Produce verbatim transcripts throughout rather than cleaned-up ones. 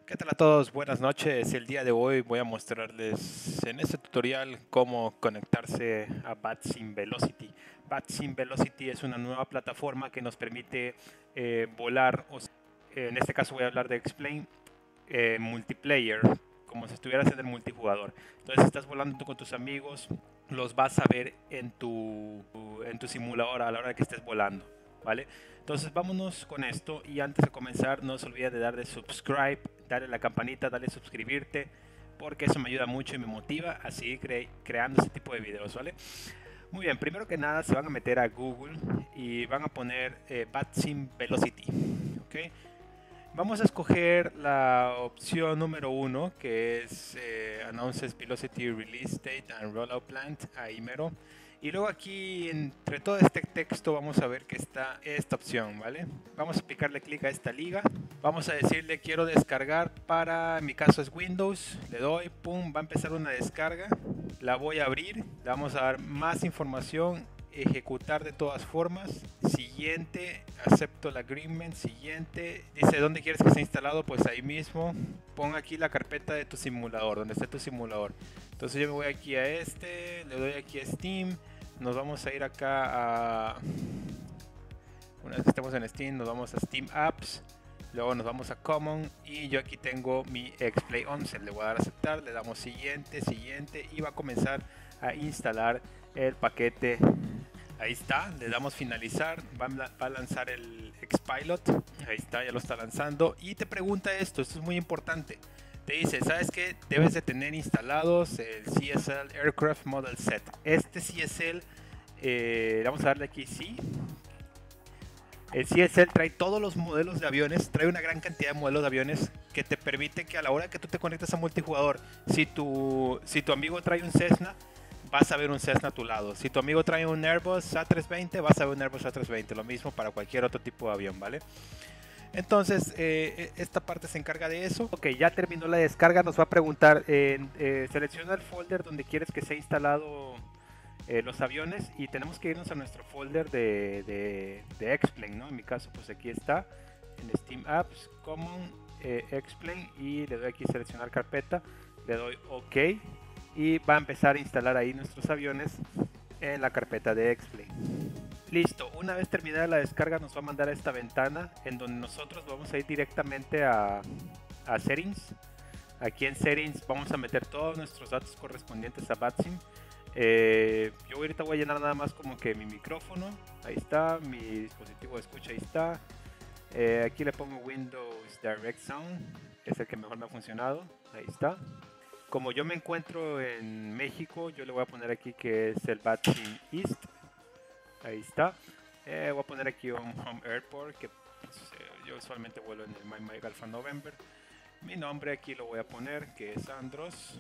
¿Qué tal a todos? Buenas noches. El día de hoy voy a mostrarles en este tutorial cómo conectarse a BatSim Velocity. BatSim Velocity es una nueva plataforma que nos permite eh, volar, o sea, en este caso voy a hablar de Explain, eh, multiplayer, como si estuvieras en el multijugador. Entonces estás volando tú con tus amigos, los vas a ver en tu, en tu simulador a la hora que estés volando, ¿vale? Entonces vámonos con esto y antes de comenzar no se olviden de darle subscribe, darle la campanita, darle suscribirte, porque eso me ayuda mucho y me motiva a seguir cre creando este tipo de videos, ¿vale? Muy bien, primero que nada se van a meter a Google y van a poner eh, BatSim Velocity, ¿ok? Vamos a escoger la opción número uno, que es eh, Announces Velocity Release Date and Rollout Plan, ahí mero. Y luego aquí, entre todo este texto, vamos a ver que está esta opción, ¿vale? Vamos a picarle clic a esta liga. Vamos a decirle quiero descargar para, en mi caso es Windows. Le doy, pum, va a empezar una descarga. La voy a abrir, le vamos a dar más información. Ejecutar de todas formas, siguiente, acepto el agreement, siguiente, dice dónde quieres que esté instalado, pues ahí mismo, pon aquí la carpeta de tu simulador, donde esté tu simulador. Entonces yo me voy aquí a este, le doy aquí a Steam, nos vamos a ir acá a, una vez que estemos en Steam, nos vamos a Steam Apps, luego nos vamos a Common y yo aquí tengo mi Xplay once, le voy a dar a aceptar, le damos siguiente, siguiente y va a comenzar a instalar el paquete. Ahí está, le damos finalizar, va a lanzar el Xpilot, ahí está, ya lo está lanzando y te pregunta esto, esto es muy importante, te dice, ¿sabes qué? Debes de tener instalados el C S L Aircraft Model Set. Este C S L, eh, vamos a darle aquí sí. El C S L trae todos los modelos de aviones, trae una gran cantidad de modelos de aviones que te permiten que a la hora que tú te conectas a multijugador, si tu, si tu amigo trae un Cessna, vas a ver un Cessna a tu lado. Si tu amigo trae un Airbus A trescientos veinte, vas a ver un Airbus A trescientos veinte. Lo mismo para cualquier otro tipo de avión, ¿vale? Entonces, eh, esta parte se encarga de eso. Ok, ya terminó la descarga. Nos va a preguntar, eh, eh, selecciona el folder donde quieres que sea instalado eh, los aviones y tenemos que irnos a nuestro folder de, de, de X-Plane, ¿no? En mi caso, pues aquí está, en Steam Apps, Common, eh, X-Plane y le doy aquí seleccionar carpeta, le doy OK. Y va a empezar a instalar ahí nuestros aviones en la carpeta de X-Plane. Listo, una vez terminada la descarga nos va a mandar a esta ventana en donde nosotros vamos a ir directamente a, a Settings. Aquí en Settings vamos a meter todos nuestros datos correspondientes a BatSim. Eh, yo ahorita voy a llenar nada más como que mi micrófono, ahí está, mi dispositivo de escucha, ahí está. Eh, aquí le pongo Windows Direct Sound, es el que mejor me ha funcionado, ahí está. Como yo me encuentro en México, yo le voy a poner aquí que es el BatSim East. Ahí está. Eh, voy a poner aquí un Home Airport, que pues, eh, yo usualmente vuelo en el My My Alpha November. Mi nombre aquí lo voy a poner, que es Andros.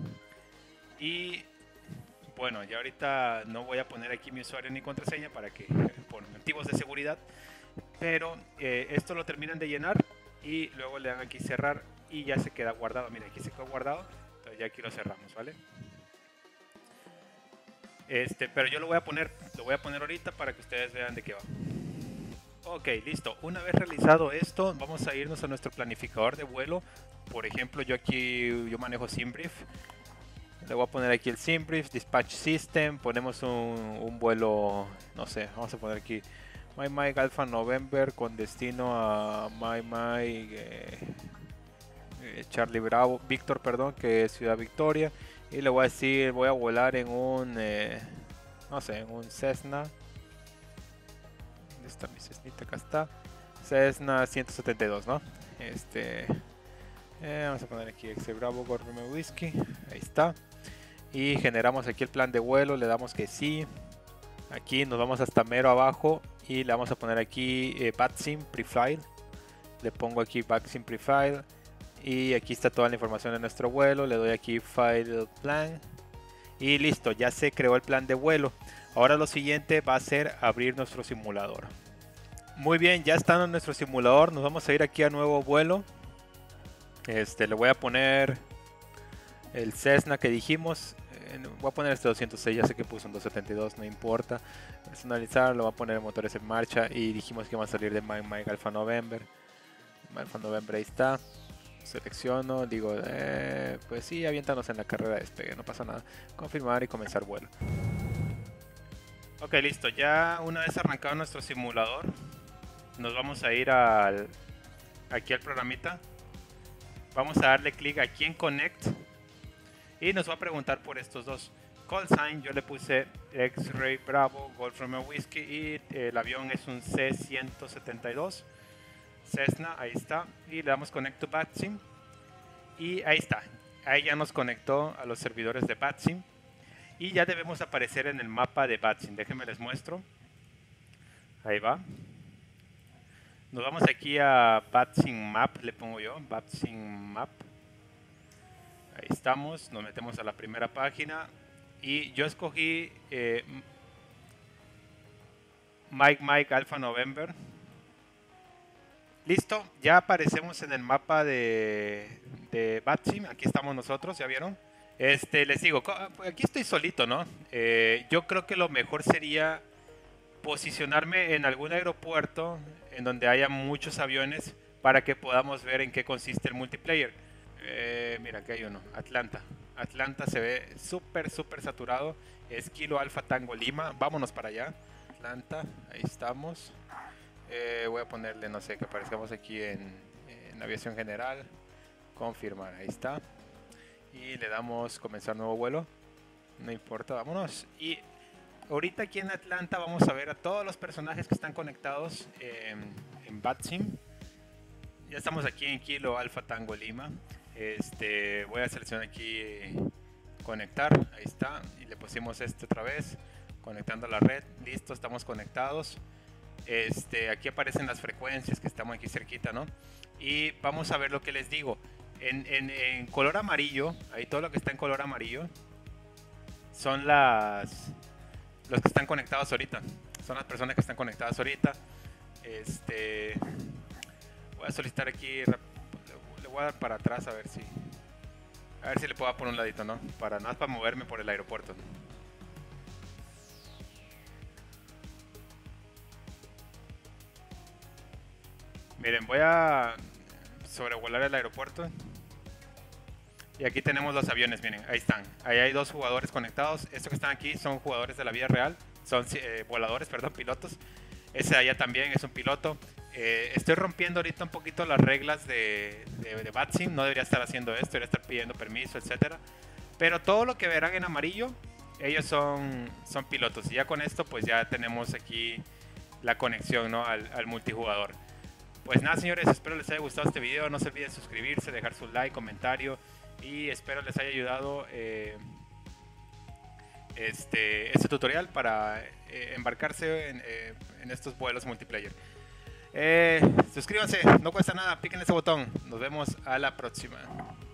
Y bueno, ya ahorita no voy a poner aquí mi usuario ni contraseña para que, por motivos de seguridad. Pero eh, esto lo terminan de llenar y luego le dan aquí cerrar y ya se queda guardado. Mira, aquí se quedó guardado. Ya aquí lo cerramos, ¿vale? Este, pero yo lo voy a poner, lo voy a poner ahorita para que ustedes vean de qué va. Ok, listo. Una vez realizado esto, vamos a irnos a nuestro planificador de vuelo. Por ejemplo, yo aquí yo manejo SimBrief. Le voy a poner aquí el SimBrief, Dispatch System. Ponemos un, un vuelo, no sé, vamos a poner aquí My My Alpha November con destino a My My eh, Charlie Bravo, Víctor, perdón, que es Ciudad Victoria, y le voy a decir, voy a volar en un, eh, no sé, en un Cessna. ¿Dónde está mi Cessnita? Acá está, Cessna ciento setenta y dos, ¿no? Este, eh, vamos a poner aquí X Bravo Gorme Whisky, ahí está, y generamos aquí el plan de vuelo, le damos que sí. Aquí nos vamos hasta mero abajo y le vamos a poner aquí eh, BatSim Prefile. Le pongo aquí BatSim Prefile. Y aquí está toda la información de nuestro vuelo. Le doy aquí File Plan. Y listo, ya se creó el plan de vuelo. Ahora lo siguiente va a ser abrir nuestro simulador. Muy bien, ya está en nuestro simulador. Nos vamos a ir aquí a nuevo vuelo. Este, le voy a poner el Cessna que dijimos. Eh, voy a poner este doscientos seis, ya sé que puso un doscientos setenta y dos, no importa. Personalizar, lo voy a poner motores en marcha. Y dijimos que va a salir de My My Alpha November. Alpha November, ahí está. Selecciono, digo, eh, pues sí, aviéntanos en la carrera de despegue, no pasa nada. Confirmar y comenzar vuelo. Ok, listo. Ya una vez arrancado nuestro simulador, nos vamos a ir al, aquí al programita. Vamos a darle clic aquí en Connect y nos va a preguntar por estos dos. Call sign, yo le puse X-Ray Bravo, Golf Romeo Whiskey y el avión es un C ciento setenta y dos. Cessna, ahí está. Y le damos Connect to BatSim. Y ahí está. Ahí ya nos conectó a los servidores de BatSim. Y ya debemos aparecer en el mapa de BatSim. Déjenme les muestro. Ahí va. Nos vamos aquí a BatSim Map, le pongo yo. BatSim Map. Ahí estamos. Nos metemos a la primera página. Y yo escogí eh, Mike Mike Alpha November. Listo, ya aparecemos en el mapa de, de BatSim. Aquí estamos nosotros, ¿ya vieron? Este, les digo, aquí estoy solito, ¿no? Eh, yo creo que lo mejor sería posicionarme en algún aeropuerto en donde haya muchos aviones para que podamos ver en qué consiste el multiplayer. Eh, mira, aquí hay uno, Atlanta. Atlanta se ve súper, súper saturado. Es Kilo Alfa Tango Lima. Vámonos para allá. Atlanta, ahí estamos. Eh, voy a ponerle, no sé, que aparezcamos aquí en, en aviación general. Confirmar, ahí está. Y le damos comenzar nuevo vuelo. No importa, vámonos. Y ahorita aquí en Atlanta vamos a ver a todos los personajes que están conectados en, en BatSim. Ya estamos aquí en Kilo Alfa Tango Lima. Este, voy a seleccionar aquí eh, conectar, ahí está, y le pusimos este otra vez, conectando a la red, listo, estamos conectados. Este, aquí aparecen las frecuencias que estamos aquí cerquita, ¿no? Y vamos a ver lo que les digo. En, en, en color amarillo, ahí todo lo que está en color amarillo son las los que están conectados ahorita. Son las personas que están conectadas ahorita. Este, voy a solicitar aquí. Le voy a dar para atrás a ver si a ver si le puedo dar por un ladito, ¿no? Para nada, para moverme por el aeropuerto. Miren, voy a sobrevolar el aeropuerto. Y aquí tenemos los aviones, miren, ahí están. Ahí hay dos jugadores conectados. Estos que están aquí son jugadores de la vida real. Son eh, voladores, perdón, pilotos. Ese de allá también es un piloto. Eh, estoy rompiendo ahorita un poquito las reglas de, de, de BatSim. No debería estar haciendo esto, debería estar pidiendo permiso, etcétera. Pero todo lo que verán en amarillo, ellos son, son pilotos. Y ya con esto, pues ya tenemos aquí la conexión, ¿no? al, al multijugador. Pues nada, señores, espero les haya gustado este video. No se olviden suscribirse, dejar su like, comentario. Y espero les haya ayudado eh, este, este tutorial para eh, embarcarse en, eh, en estos vuelos multiplayer. Eh, suscríbanse, no cuesta nada, piquen ese botón. Nos vemos a la próxima.